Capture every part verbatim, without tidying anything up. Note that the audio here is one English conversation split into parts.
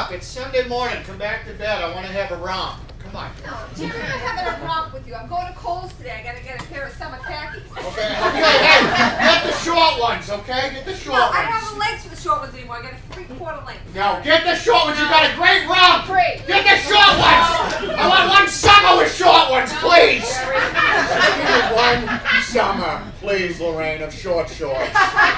up. It's Sunday morning. Come back to bed. I want to have a romp. Come on. No, Jerry, I'm not having a romp with you. I'm going to Kohl's today. I gotta get a pair of summer khakis. Okay, okay, hey, get the short ones, okay? Get the short no, ones. I don't have the legs for the short ones anymore. I got a three-quarter length. No, get the short ones. You got a great romp. Three. Get the short ones. I want one summer with short ones, please. Give me one summer, please, Lorraine, of short shorts.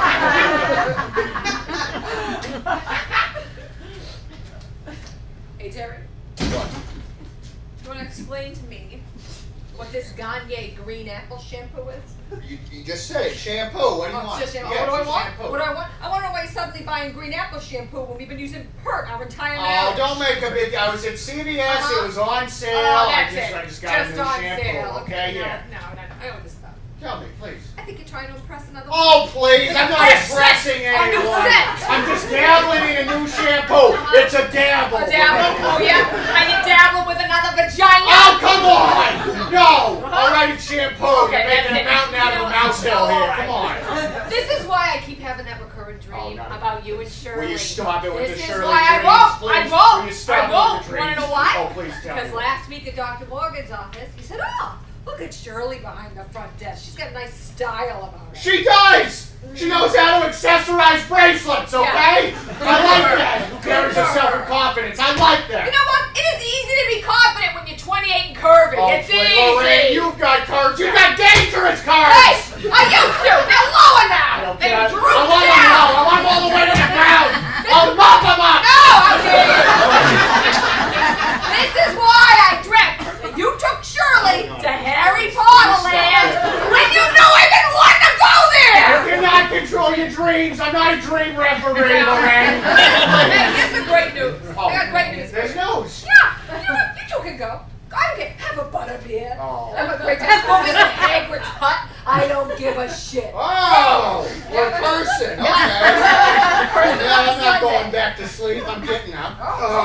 Hey, Jerry. What? You want to explain to me what this Gagne green apple shampoo is? You, you just said it. Shampoo. What do you Oh, want? just shampoo. Yeah, what do I just want? shampoo. What do I want? I want to know why you're suddenly buying green apple shampoo when we've been using Pert our entire Oh, marriage. don't make a big. I was at C V S. Uh-huh. It was on sale. Oh, that's I just, it. I just got just a new on shampoo. sale. Okay, no, yeah. No, no, no. I know what this is about. Tell me, please. I think you're trying to impress another Oh, please! I'm not Impress impressing a new anyone. scent. I'm just dabbling in a new shampoo. Uh-huh. It's a dabble. A dabble? Oh, yeah? Are you dabbling with another vagina? Oh, come on! No! All right, it's shampoo. Okay, You're making that's a it. mountain out of a mouse hill here. All right. Come on. This is why I keep having that recurrent dream Oh, no. about you and Shirley. Will you stop it with this the is Shirley why I dreams, won't. please? I won't. Will you stop I with won't. the You want to dreams? know why? Oh, please tell me. Because last week at Doctor Morgan's office, he said, "Oh, look at Shirley behind the front desk. She's got a nice style about her." She does! She knows how to accessorize bracelets, okay? Yeah. I like that. Who carries herself with confidence? I like that. You know what? It is easy to be confident when you're twenty-eight and curvy. Oh, it's please, easy. Lorraine, you've got curves. You've got dangerous curves. Hey, I used to. They're lower now. I don't They care. droop I want them down. low. I want them all the way to the ground. I'll mop them up. No, I didn't. This is why I dreamt that you took Shirley to Harry Potter Land when you knew I didn't want to go there. You cannot control your dreams. I'm not a dream referee, Lorraine. Hey, here's the great news. Oh, I got great news. There's news. Yeah, you know what? You two can go. I don't care. Have a butterbeer. Oh. Have a great time. Go Mister Hagrid's hut. I don't give a shit. Oh, we're a person. Okay. Person Yeah, on I'm not Sunday. going back to sleep. I'm getting up. Oh, Oh.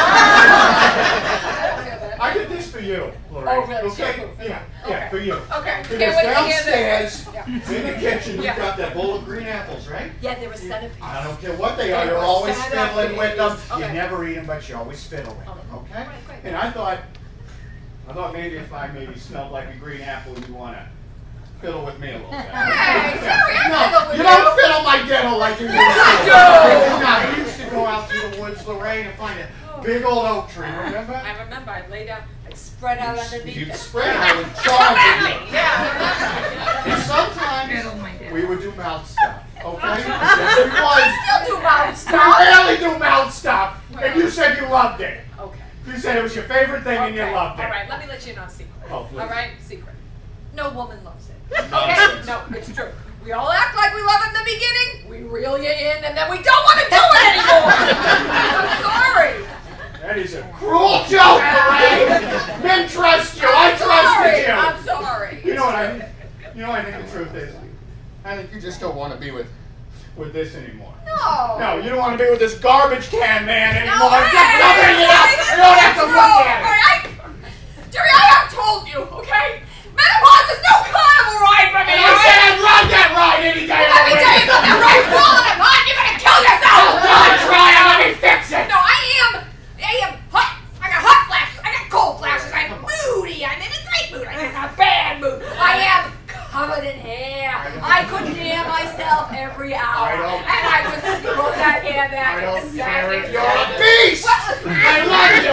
I don't feel bad. I did this for you, Lorraine. Oh, really? Okay? Shampoo. Yeah, yeah, Okay. for you. Okay. Because Can't wait to hear this. downstairs, Yeah. in the kitchen, you've Yeah. got that bowl of green apples, right? Yeah, they're a centerpiece. I don't care what they are, They you're were always centerpiece. fiddling with them. You Okay. never eat them, but you always fiddle with them, okay? Right, great. And I thought, I thought maybe if I maybe smelled like a green apple, you'd want to fiddle with me a little bit. Hey, Terry, I No, fiddle with you you. don't fiddle my dental like you used to. I do. No, I used to go out to the woods, Lorraine, and find a big old oak tree, remember? I remember. I'd lay down. I'd spread out underneath You'd it. spread and I would charge at you. Yeah. And sometimes we would do mouth stuff, okay? Yes, we would. Still do mouth We stuff. rarely do mouth stuff, and you said you loved it. Okay. You said it was your favorite thing and you Okay. loved it. All right. Let me let you in on a secret. Oh, please. All right. Secret. No woman loves it. Nonsense. Okay. No, it's true. We all act like we love it in the beginning. We reel you in, and then we don't want to do it anymore. I'm sorry. That is a cruel joke, Lorraine. Men trust you. I I'm sorry. trusted you. I'm sorry. You know what I? You know what I think the truth is? I think you just don't want to be with with this anymore. No. No, you don't want to be with this garbage can man No, anymore. hey, Just covering it up. hey, You don't have to that's look wrong. at it. All right, I, Jerry, I have told you, okay? Menopause is no carnival ride for me. And I all said right? I'd ride that ride any day of Let the me tell you week. something right falling apart. You're gonna kill yourself. Don't try it. Let me fix it. No, I am. I am hot. I got hot flashes. I got cold flashes. I'm moody. I'm in a great mood. I'm in a bad mood. I am covered in hair. I could hear myself every hour. I don't- And I would throw that hair back. I don't and care smack if it. you're a beast. What? I love you.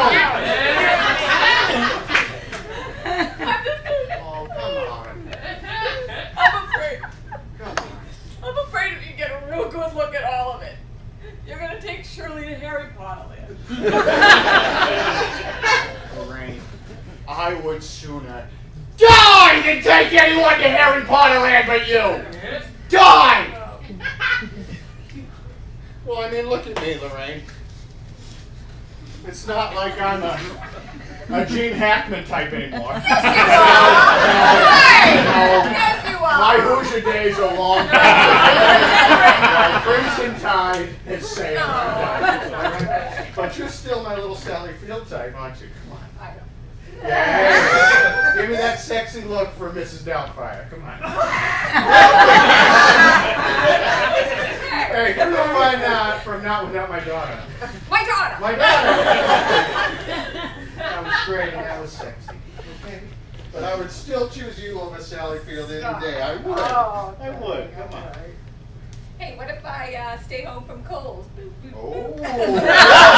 Oh, come on. I'm afraid. Come on. I'm afraid if you get a real good look at all of it, you're gonna take Shirley to Harry Potter Land. Lorraine, I would sooner die than take anyone to Harry Potter Land but you. Die! Well, I mean, look at me, Lorraine. It's not like I'm a, a Gene Hackman type anymore. Yes, you are. Right. No. Yes, you are. My Hoosier days are long gone. Crimson Tide has sailed. But you're still my little Sally Field type, aren't you? Come on. I know. Yeah. Give me that sexy look for Missus Doubtfire. Come on. Hey, come on uh, from Not Without My Daughter. My daughter. My daughter. That was great and that was sexy. Okay? But I would still choose you over Sally Field any day. I would. Oh, I would. Come on. Hey, what if I uh, stay home from Kohl's? Oh.